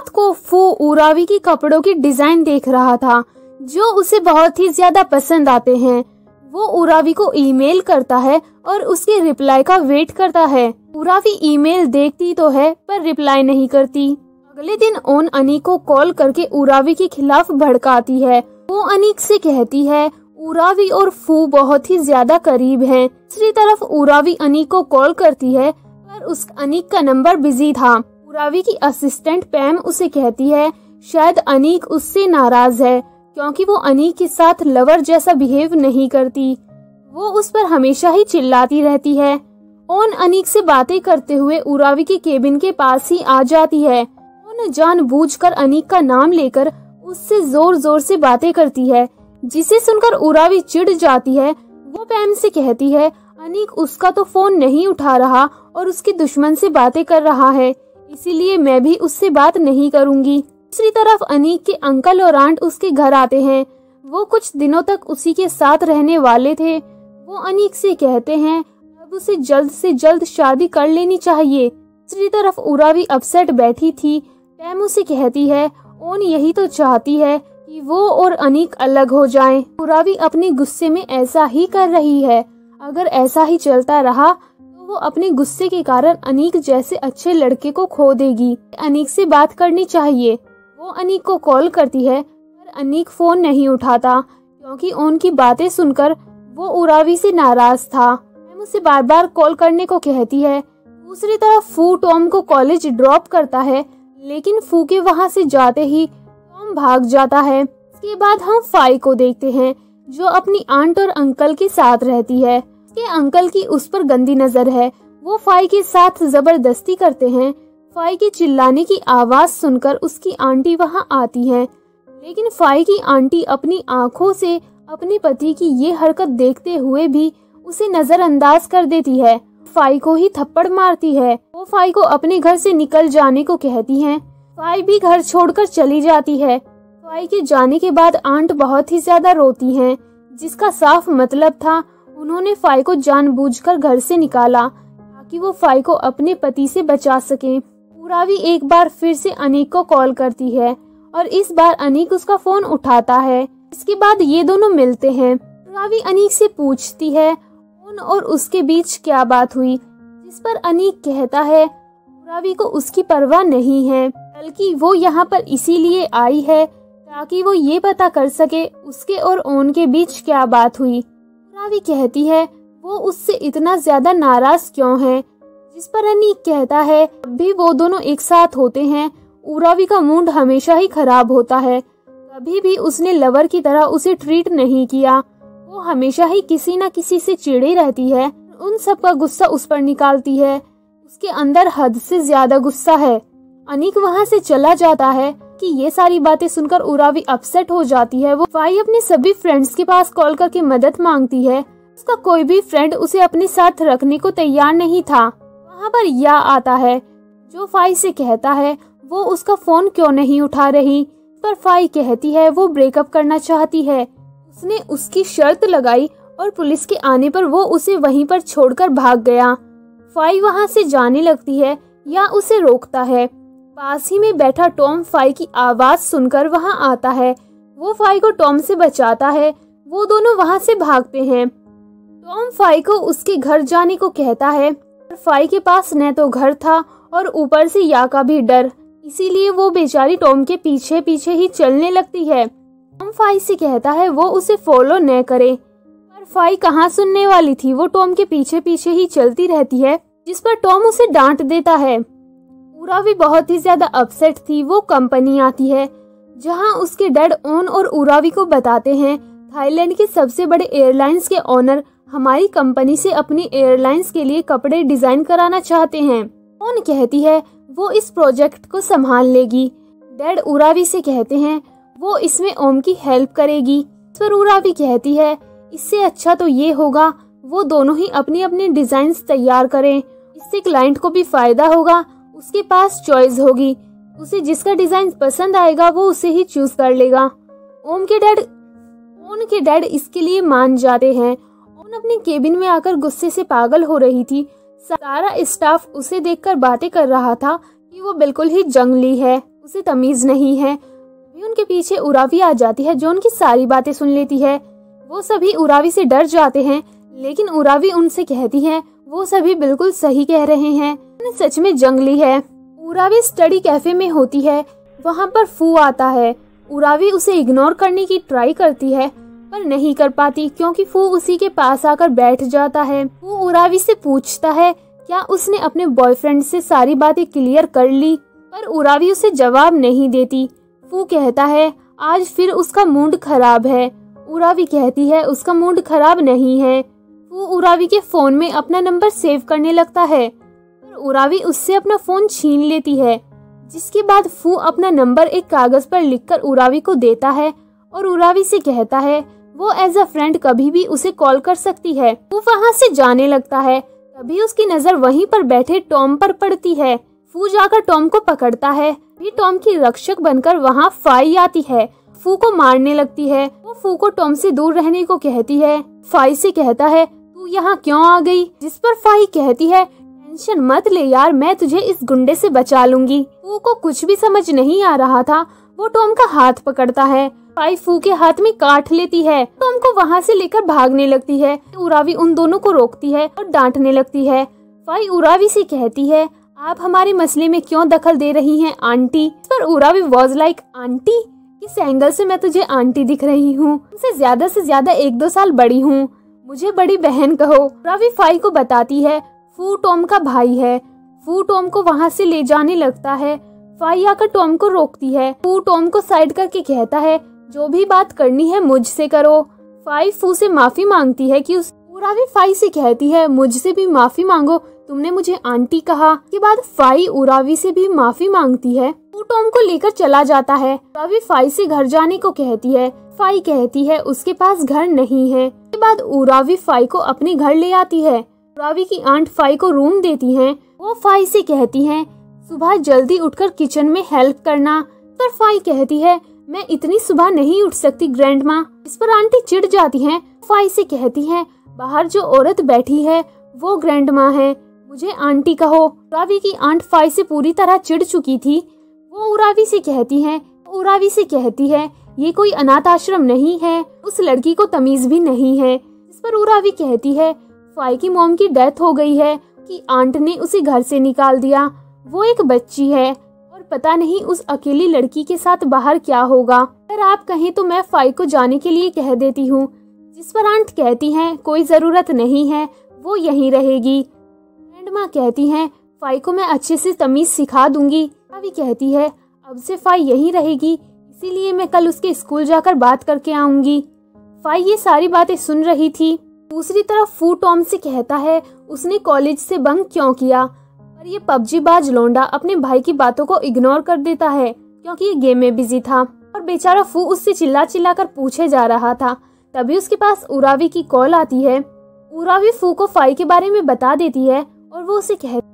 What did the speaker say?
रात को फू उरावी की कपड़ों की डिजाइन देख रहा था जो उसे बहुत ही ज्यादा पसंद आते हैं। वो उरावी को ईमेल करता है और उसके रिप्लाई का वेट करता है। उरावी ईमेल देखती तो है पर रिप्लाई नहीं करती। अगले दिन ओन अनीक को कॉल करके उरावी के खिलाफ भड़काती है। वो अनीक से कहती है उरावी और फू बहुत ही ज्यादा करीब हैं। दूसरी तरफ उरावी अनीक को कॉल करती है पर उस अनीक का नंबर बिजी था। उरावी की असिस्टेंट पैम उसे कहती है शायद अनीक उससे नाराज है क्योंकि वो अनीक के साथ लवर जैसा बिहेव नहीं करती। वो उस पर हमेशा ही चिल्लाती रहती है। ओन अनीक से बातें करते हुए उरावी के केबिन के पास ही आ जाती है। ओन जानबूझकर अनीक का नाम लेकर उससे जोर जोर से बातें करती है जिसे सुनकर उरावी चिढ़ जाती है। वो पैम से कहती है अनीक उसका तो फोन नहीं उठा रहा और उसके दुश्मन से बातें कर रहा है, इसीलिए मैं भी उससे बात नहीं करूंगी। दूसरी तरफ अनीक के अंकल और आंट उसके घर आते हैं। वो कुछ दिनों तक उसी के साथ रहने वाले थे। वो अनीक से कहते हैं अब उसे जल्द से जल्द शादी कर लेनी चाहिए। दूसरी तरफ उरावी अपसेट बैठी थी। पैम उसे कहती है ओन यही तो चाहती है कि वो और अनीक अलग हो जाएं। उरावी अपने गुस्से में ऐसा ही कर रही है। अगर ऐसा ही चलता रहा तो वो अपने गुस्से के कारण अनीक जैसे अच्छे लड़के को खो देगी। अनीक से बात करनी चाहिए। वो अनीक को कॉल करती है पर अनीक फोन नहीं उठाता क्योंकि उनकी बातें सुनकर वो उरावी से नाराज था। मैं उसे बार बार कॉल करने को कहती है। दूसरी तरफ फू टॉम को कॉलेज ड्रॉप करता है लेकिन फू के वहां से जाते ही टॉम भाग जाता है। इसके बाद हम फाई को देखते हैं जो अपनी आंट और अंकल के साथ रहती है। उसके अंकल की उस पर गंदी नजर है। वो फाई के साथ जबरदस्ती करते हैं। फाई के चिल्लाने की आवाज सुनकर उसकी आंटी वहां आती है लेकिन फाई की आंटी अपनी आंखों से अपने पति की ये हरकत देखते हुए भी उसे नजरअंदाज कर देती है। फाई को ही थप्पड़ मारती है। वो फाई को अपने घर से निकल जाने को कहती हैं। फाई भी घर छोड़कर चली जाती है। फाई के जाने के बाद आंट बहुत ही ज्यादा रोती हैं जिसका साफ मतलब था उन्होंने फाई को जानबूझकर घर से निकाला ताकि वो फाई को अपने पति से बचा सके। उरावी एक बार फिर से अनीक को कॉल करती है और इस बार अनीक उसका फोन उठाता है। इसके बाद ये दोनों मिलते हैं। उरावी अनीक से पूछती है उन और उसके बीच क्या बात हुई, जिस पर अनीक कहता है उरावी को उसकी परवाह नहीं है बल्कि वो यहाँ पर इसीलिए आई है ताकि वो ये पता कर सके उसके और ओन के बीच क्या बात हुई। उरावी कहती है वो उससे इतना ज्यादा नाराज क्यों है, जिस पर अनीक कहता है जब भी वो दोनों एक साथ होते हैं उरावी का मूड हमेशा ही खराब होता है। कभी भी उसने लवर की तरह उसे ट्रीट नहीं किया। वो हमेशा ही किसी न किसी से चिढ़ी रहती है। उन सब का गुस्सा उस पर निकालती है। उसके अंदर हद से ज्यादा गुस्सा है। अनीक वहाँ से चला जाता है कि ये सारी बातें सुनकर उरावी अपसेट हो जाती है। वो फाई अपने सभी फ्रेंड्स के पास कॉल करके मदद मांगती है। उसका कोई भी फ्रेंड उसे अपने साथ रखने को तैयार नहीं था। वहाँ पर या आता है जो फाई से कहता है वो उसका फोन क्यों नहीं उठा रही, पर फाई कहती है वो ब्रेकअप करना चाहती है। उसने उसकी शर्त लगाई और पुलिस के आने पर वो उसे वहीं पर छोड़कर भाग गया। फाई वहाँ से जाने लगती है या उसे रोकता है। पास ही में बैठा टॉम फाई की आवाज सुनकर वहाँ आता है। वो फाई को टॉम से बचाता है। वो दोनों वहाँ से भागते हैं। टॉम फाई को उसके घर जाने को कहता है पर फाई के पास न तो घर था और ऊपर से या का भी डर, इसीलिए वो बेचारी टॉम के पीछे पीछे ही चलने लगती है। टॉम फाई से कहता है वो उसे फॉलो न करे, पर फाई कहाँ सुनने वाली थी। वो टॉम के पीछे पीछे ही चलती रहती है, जिस पर टॉम उसे डांट देता है। उरावी बहुत ही ज्यादा अपसेट थी। वो कंपनी आती है जहाँ उसके डैड ओन और उरावी को बताते हैं थाईलैंड के सबसे बड़े एयरलाइंस के ओनर हमारी कंपनी से अपनी एयरलाइंस के लिए कपड़े डिजाइन कराना चाहते हैं। ओन कहती है वो इस प्रोजेक्ट को संभाल लेगी। डैड उरावी से कहते हैं वो इसमें ओम की हेल्प करेगी। इस पर उरावी कहती है इससे अच्छा तो ये होगा वो दोनों ही अपने अपने डिजाइन्स तैयार करें, इससे क्लाइंट को भी फायदा होगा, उसके पास चॉइस होगी, उसे जिसका डिजाइन पसंद आएगा वो उसे ही चूज कर लेगा। ओन के डैड इसके लिए मान जाते हैं। ओन अपने केबिन में आकर गुस्से से पागल हो रही थी। सारा स्टाफ उसे देखकर बातें कर रहा था कि वो बिल्कुल ही जंगली है। उसे तमीज नहीं है। भी उनके पीछे उरावी आ जाती है जो उनकी सारी बातें सुन लेती है। वो सभी उरावी से डर जाते हैं, लेकिन उरावी उनसे कहती है वो सभी बिल्कुल सही कह रहे हैं, सच में जंगली है। उरावी स्टडी कैफे में होती है, वहाँ पर फू आता है। उरावी उसे इग्नोर करने की ट्राई करती है पर नहीं कर पाती क्योंकि फू उसी के पास आकर बैठ जाता है। वो उरावी से पूछता है क्या उसने अपने बॉयफ्रेंड से सारी बातें क्लियर कर ली, पर उरावी उसे जवाब नहीं देती। फू कहता है आज फिर उसका मूड खराब है। उरावी कहती है उसका मूड खराब नहीं है। फू उरावी के फोन में अपना नंबर सेव करने लगता है, पर उरावी उससे अपना फोन छीन लेती है। जिसके बाद फू अपना नंबर एक कागज पर लिखकर उरावी को देता है और उरावी से कहता है वो एज अ फ्रेंड कभी भी उसे कॉल कर सकती है। वो वहाँ से जाने लगता है, तभी उसकी नजर वहीं पर बैठे टॉम पर पड़ती है। फू जाकर टॉम को पकड़ता है। भी टॉम की रक्षक बनकर वहाँ फाई आती है, फू को मारने लगती है। वो फू को टॉम से दूर रहने को कहती है। फाई से कहता है तू यहाँ क्यों आ गई, जिस पर फाई कहती है टेंशन मत ले यार, मैं तुझे इस गुंडे से बचा लूंगी। फू को कुछ भी समझ नहीं आ रहा था। वो टॉम का हाथ पकड़ता है। फाई फू के हाथ में काट लेती है। टॉम को वहाँ से लेकर भागने लगती है। उरावी उन दोनों को रोकती है और डांटने लगती है। फाई उरावी से कहती है आप हमारे मसले में क्यों दखल दे रही हैं आंटी। पर उरावी वाज लाइक आंटी, किस एंगल से मैं तुझे आंटी दिख रही हूँ, तुमसे ज्यादा 1-2 साल बड़ी हूँ, मुझे बड़ी बहन कहो। उरावी फाई को बताती है फू टॉम का भाई है। फू टॉम को वहाँ से ले जाने लगता है। फाई आकर टॉम को रोकती है। फू टॉम को साइड करके कहता है जो भी बात करनी है मुझसे करो। फाई फू से माफी मांगती है कि उरावी फाई से कहती है मुझसे भी माफी मांगो, तुमने मुझे आंटी कहा। के बाद फाई उरावी से भी माफी मांगती है। फू टॉम को लेकर चला जाता है। उरावी फाई से घर जाने को कहती है। फाई कहती है उसके पास घर नहीं है। के बाद उरावी फाई को अपने घर ले आती है। उरावी की आंट फाई को रूम देती हैं। वो फाई से कहती हैं सुबह जल्दी उठकर किचन में हेल्प करना, पर फाई कहती है मैं इतनी सुबह नहीं उठ सकती ग्रैंड माँ। इस पर आंटी चिढ़ जाती हैं। फाई से कहती हैं बाहर जो औरत बैठी है वो ग्रैंड माँ है, मुझे आंटी कहो। उरावी की आंट फाई से पूरी तरह चिढ़ चुकी थी। वो उरावी से कहती है ये कोई अनाथ आश्रम नहीं है, उस लड़की को तमीज भी नहीं है। इस पर उरावी कहती है फाई की मॉम की डेथ हो गई है कि आंट ने उसे घर से निकाल दिया, वो एक बच्ची है और पता नहीं उस अकेली लड़की के साथ बाहर क्या होगा। अगर आप कहें तो मैं फाई को जाने के लिए कह देती हूँ। जिस पर आंट कहती हैं कोई जरूरत नहीं है, वो यहीं रहेगी। ग्रैंड माँ कहती हैं फाई को मैं अच्छे से तमीज सिखा दूंगी। अभी कहती है अब से फाई यहीं रहेगी, इसीलिए मैं कल उसके स्कूल जाकर बात करके आऊंगी। फाई ये सारी बातें सुन रही थी। दूसरी तरफ फू टॉम से कहता है उसने कॉलेज से बंक क्यों किया, पर ये पबजी बाज लौंडा अपने भाई की बातों को इग्नोर कर देता है क्योंकि ये गेम में बिजी था। और बेचारा फू उससे चिल्ला कर पूछे जा रहा था। तभी उसके पास उरावी की कॉल आती है। उरावी फू को फाई के बारे में बता देती है और वो उसे कहती